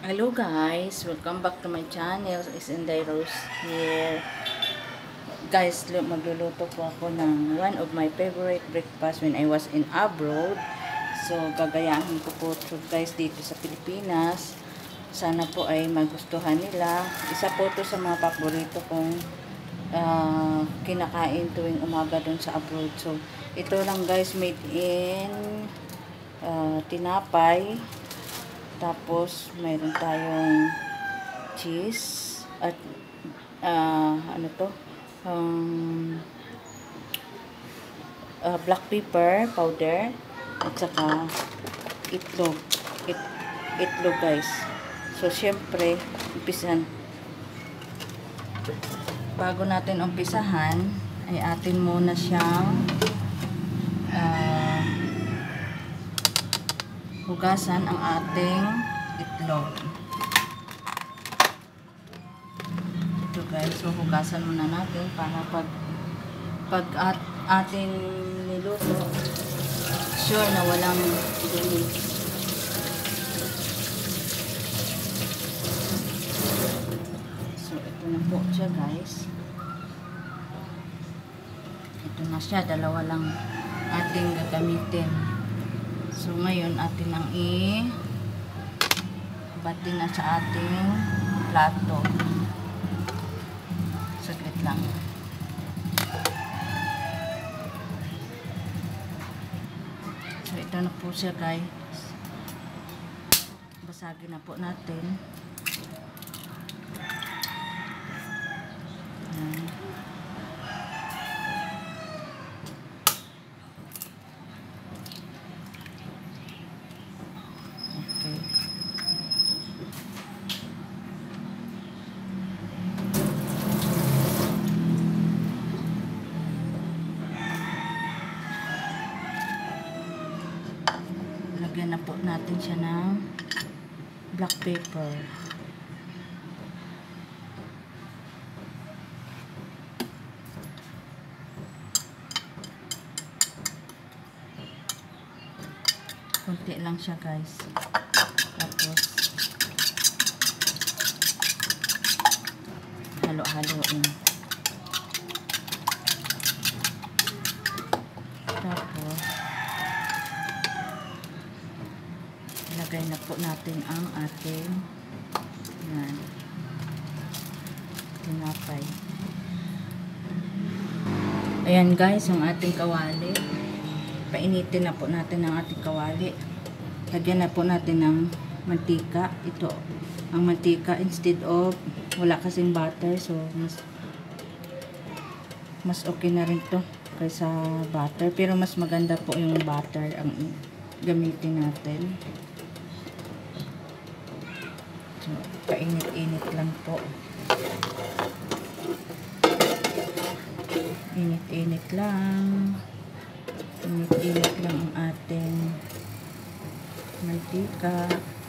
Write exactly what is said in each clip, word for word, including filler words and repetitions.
Hello guys, welcome back to my channel. It's Inday Rose here. Guys, magluluto po ako ng one of my favorite breakfast when I was in abroad. So, gagayahin ko po ito guys dito sa Pilipinas. Sana po ay magustuhan nila. Isa po ito sa mga paborito kong uh, kinakain tuwing umaga doon sa abroad. So, ito lang guys, made in uh, tinapay. Tapos, mayroon tayong cheese at uh, ano to? Um, uh, black pepper powder at saka itlog. It, itlog guys. So, syempre, umpisan. Bago natin umpisahan, ay atin muna siyang uh, hugasan ang ating itlog. Ito guys, so hugasan muna natin para pag pag at, ating niluto, sure na walang dumi. So ito na po siya guys. Ito na siya, dalawa lang ating gagamitin. So, ngayon, atin ang i-bati na sa ating plato. Saglit lang. So, ito na po siya, guys. Basagin na po natin. Ayan. Lagyan na po natin siya ng black pepper. Kunti lang siya guys. Tapos halo-haloin. Tapos ilagay na po natin ang ating yan, tinapay. Ayan guys, ang ating kawali. Painitin na po natin ang ating kawali. Lagyan na po natin ng mantika. Ito, ang mantika instead of wala kasing butter. So, mas mas okay na rin to kaysa butter. Pero mas maganda po yung butter ang gamitin natin. So, painit-init lang po. Init-init lang. Init-init lang ang ating mantika.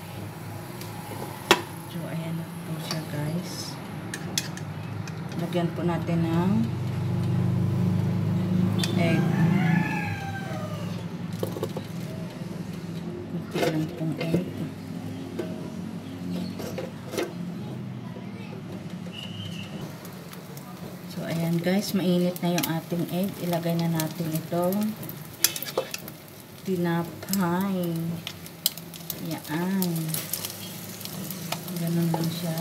So, ayan na po siya guys. Lagyan po natin ng egg. Kunti lang pong egg. So, ayan guys, mainit na yung ating egg. Ilagay na natin itong tinapay. Yan. Ganun lang siya.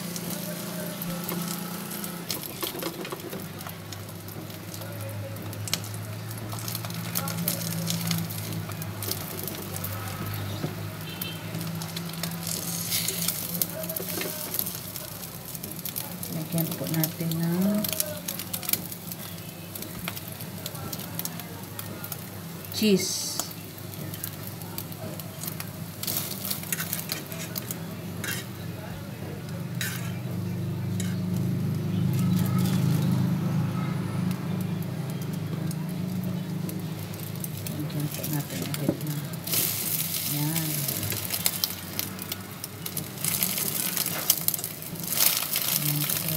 Lagyan po natin ng cheese. Lagyan po natin ulit na. Yan. Yan po.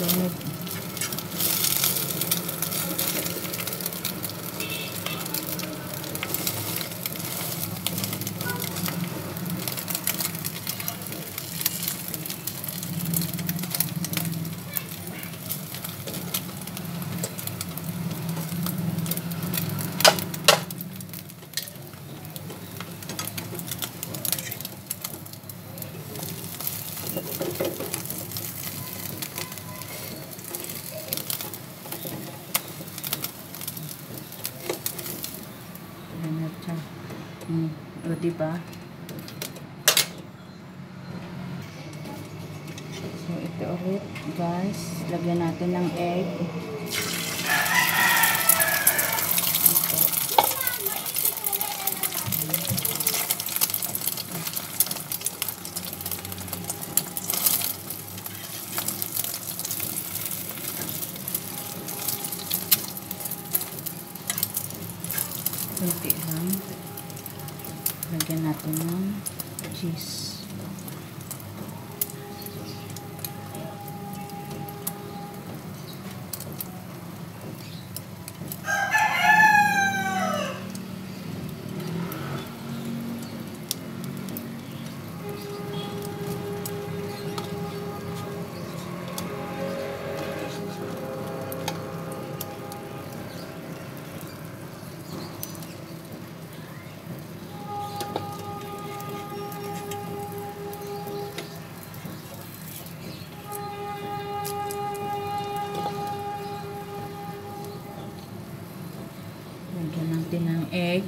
sunod. Hmm. O, diba? So, ito ulit, guys. Lagyan natin ng egg. Ito. Kunti lang. Lagyan natin ng cheese. Lagyan natin ng egg.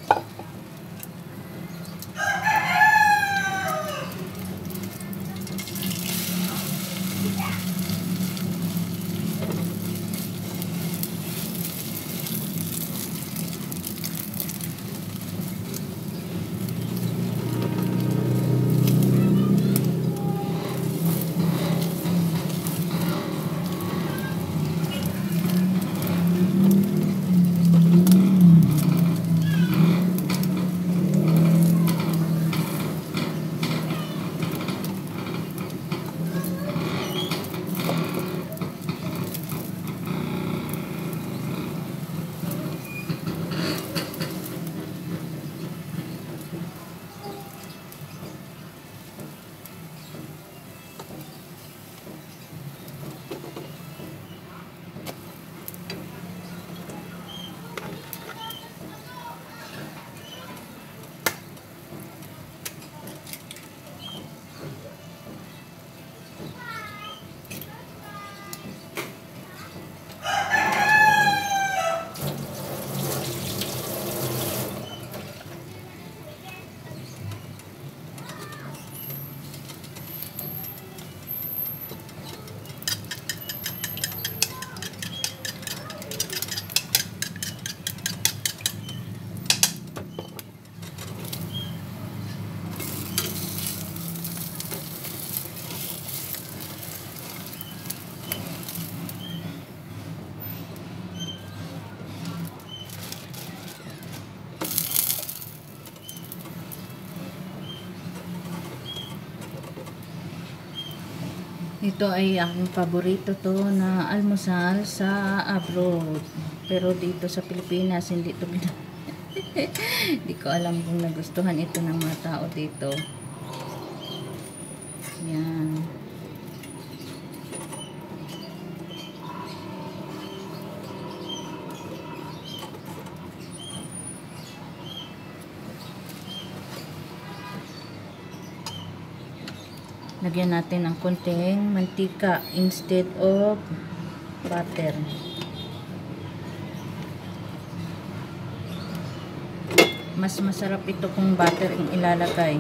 Ito ay aking paborito to na almusal sa abroad. Pero dito sa Pilipinas, hindi to hindi ko alam kung nagustuhan ito ng mga tao dito. Yan. Lagyan natin ng konting mantika instead of butter. Mas masarap ito kung butter ang ilalagay.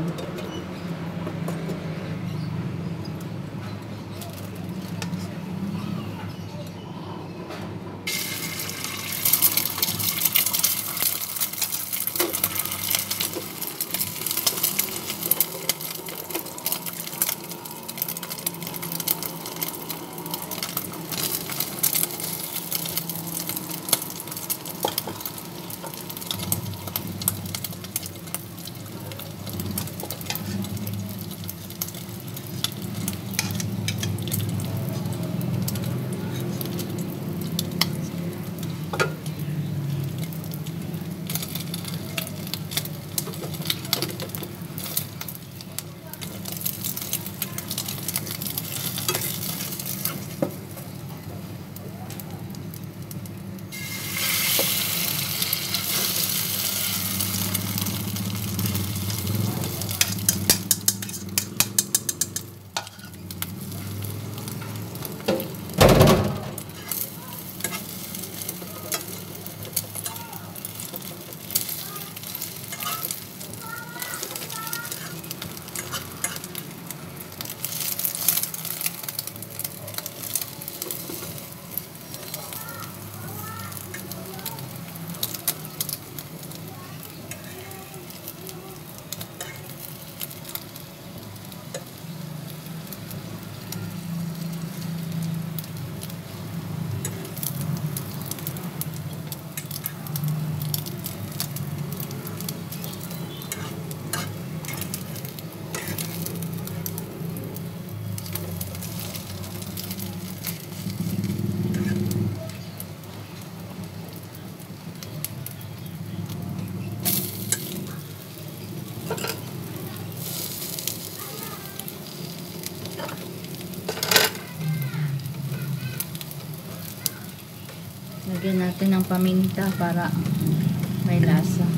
Lagyan natin ng paminta para may lasa.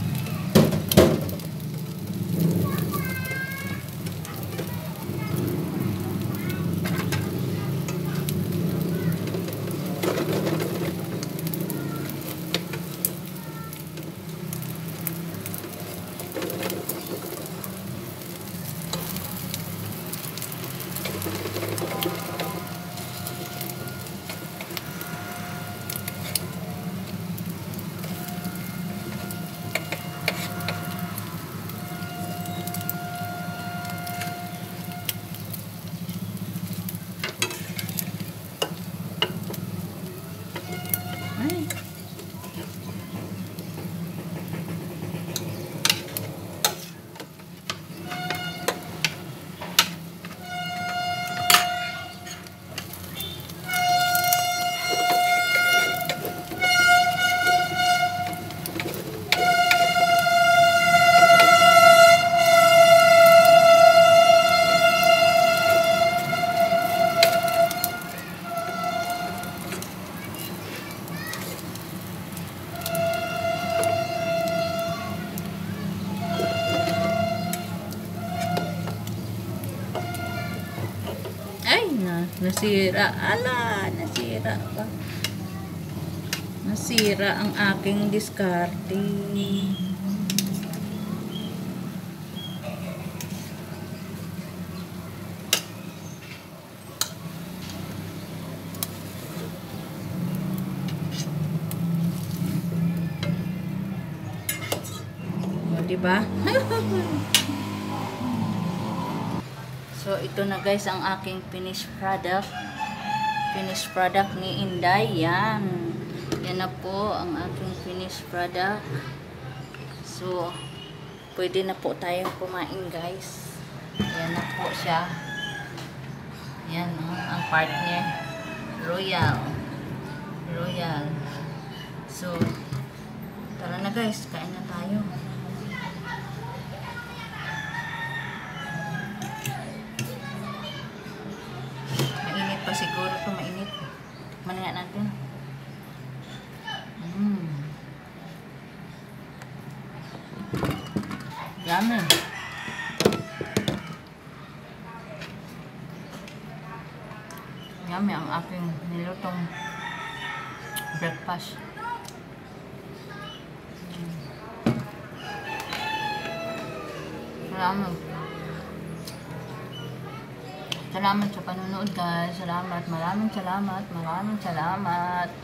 Ay. Ay, na, nasira. Ala, nasira ka. Nasira ang aking diskarte. O, diba? So, ito na guys ang aking finished product. Finished product ni Inday. Yan. Yan na po ang aking finished product. So, pwede na po tayong kumain guys. Yan na po siya. Yan o, oh, ang part niya. Royal. Royal. So, tara na guys, kain na tayo. Pa siguro ito mainit. Tikman nga natin. Mm. Yummy. Yummy ang aking nilutong breakfast. Mm. Salamat. Salamat sa panonood guys. Salamat. Maraming salamat. Maraming salamat.